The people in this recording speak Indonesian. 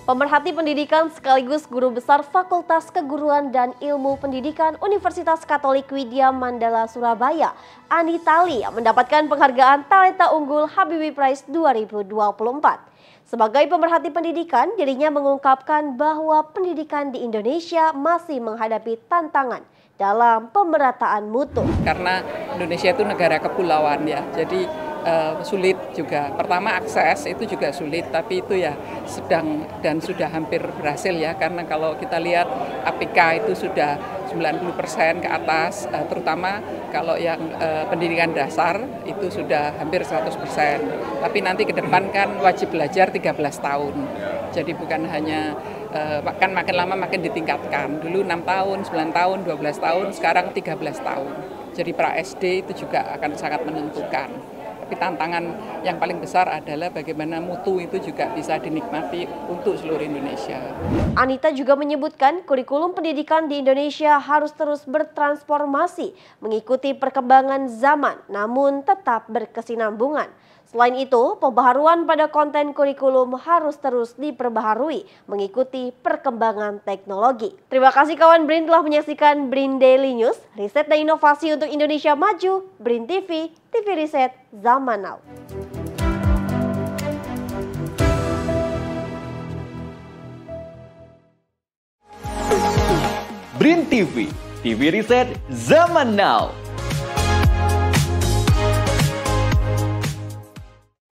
Pemerhati pendidikan sekaligus guru besar Fakultas Keguruan dan Ilmu Pendidikan Universitas Katolik Widya Mandala Surabaya, Ani Tali, mendapatkan penghargaan Talenta Unggul Habibie Prize 2024. Sebagai pemerhati pendidikan, dirinya mengungkapkan bahwa pendidikan di Indonesia masih menghadapi tantangan dalam pemerataan mutu. Karena Indonesia itu negara kepulauan ya, jadi sulit juga. Pertama akses itu juga sulit, tapi itu ya sedang dan sudah hampir berhasil ya, karena kalau kita lihat APK itu sudah 90% ke atas, terutama kalau yang pendidikan dasar itu sudah hampir 100%. Tapi nanti ke depan kan wajib belajar 13 tahun. Jadi bukan hanya kan makin lama makin ditingkatkan. Dulu 6 tahun, 9 tahun, 12 tahun, sekarang 13 tahun. Jadi pra SD itu juga akan sangat menentukan. Tapi tantangan yang paling besar adalah bagaimana mutu itu juga bisa dinikmati untuk seluruh Indonesia. Anita juga menyebutkan kurikulum pendidikan di Indonesia harus terus bertransformasi, mengikuti perkembangan zaman, namun tetap berkesinambungan. Selain itu, pembaharuan pada konten kurikulum harus terus diperbaharui, mengikuti perkembangan teknologi. Terima kasih kawan BRIN telah menyaksikan BRIN Daily News, riset dan inovasi untuk Indonesia maju, BRIN TV, TV Riset Zaman Now. BRIN TV, TV Riset Zaman Now.